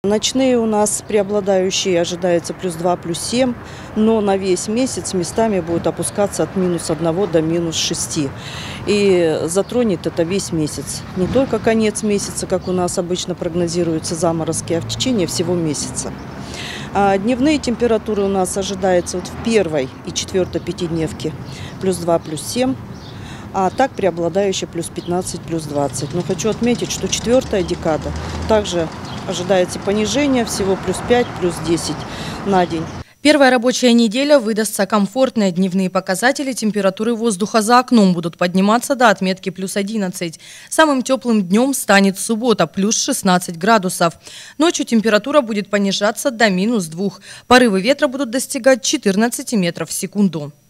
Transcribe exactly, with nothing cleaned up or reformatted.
Ночные у нас преобладающие ожидается плюс два, плюс семь, но на весь месяц местами будет опускаться от минус одного до минус шести. И затронет это весь месяц. Не только конец месяца, как у нас обычно прогнозируются заморозки, а в течение всего месяца. А дневные температуры у нас ожидаются вот в первой и четвертой пятидневке плюс два, плюс семь. А так преобладающая плюс пятнадцать, плюс двадцать. Но хочу отметить, что четвертая декада также ожидается понижение, всего плюс пять, плюс десять на день. Первая рабочая неделя выдастся комфортной. Дневные показатели температуры воздуха за окном будут подниматься до отметки плюс одиннадцать. Самым теплым днем станет суббота, плюс шестнадцать градусов. Ночью температура будет понижаться до минус двух. Порывы ветра будут достигать четырнадцати метров в секунду.